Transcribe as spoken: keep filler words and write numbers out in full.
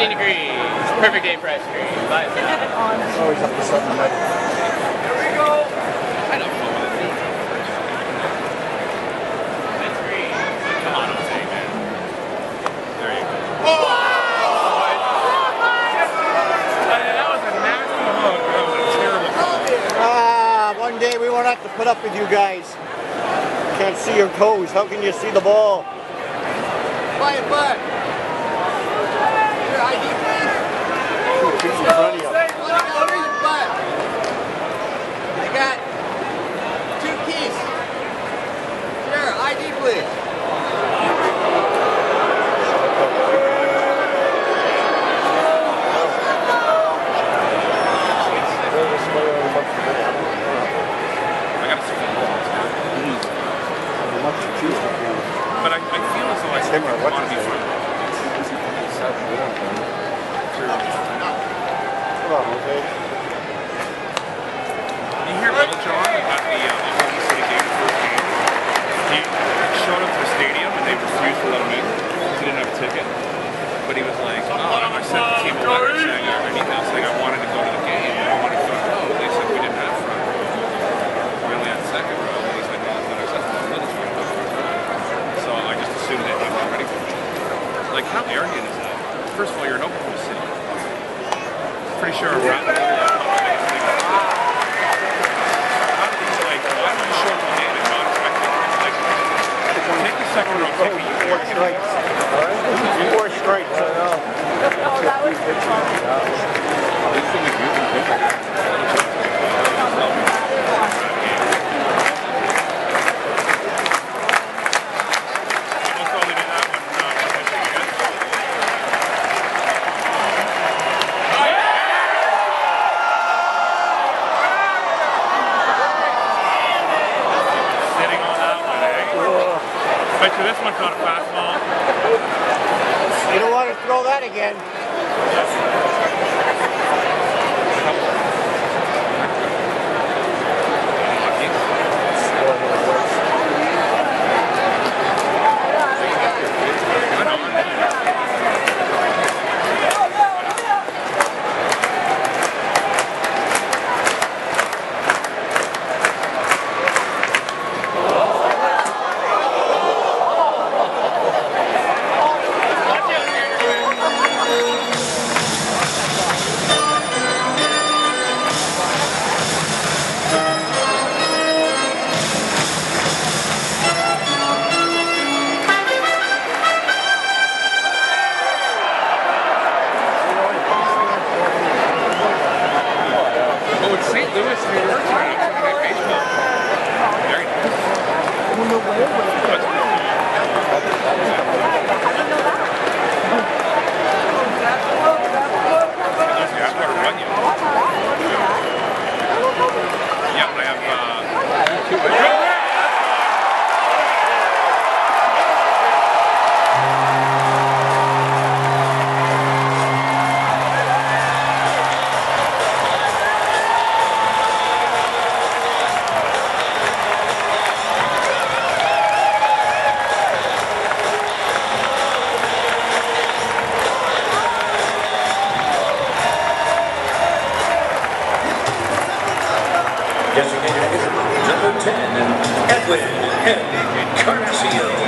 sixteen degrees. Perfect day for ice cream. Bye. Always up to something like Here we go. I don't know what it is. That's great. Come on, Jose, man. There you go. Oh! That was a nasty hook. That was a terrible call. Ah, one day we won't have to put up with you guys. Can't see your toes. How can you see the ball? Quiet butt. Your I D, please. Two feet in front of you. Under your butt. I got two keys. Sure, I D, please. I got to see the ball. But I, I feel as though I still want to be fun. Come on, okay. You hear Little John at the uh, Oklahoma City game, the first game? He showed up to the stadium and they refused to let him in. He didn't have a ticket. But he was like, oh, I sent the team a letter saying, an email saying I wanted to go to the game and I wanted to go. They said we didn't have front row. We only had second row. And he's like, well, that's not acceptable. Little John. So I just assumed that he was ready for it. Like, how arrogant is that? First of all, you're in Oklahoma City. Pretty sure around the other level, how did he, like, why don't you show up the game and not expect it? Like, take the second row, take me. Four strikes. Four strikes, I know. Oh, that was Bet you this one's not a fastball. You don't want to throw that again. Designated hitter, number ten, Edwin Henry Carnacio.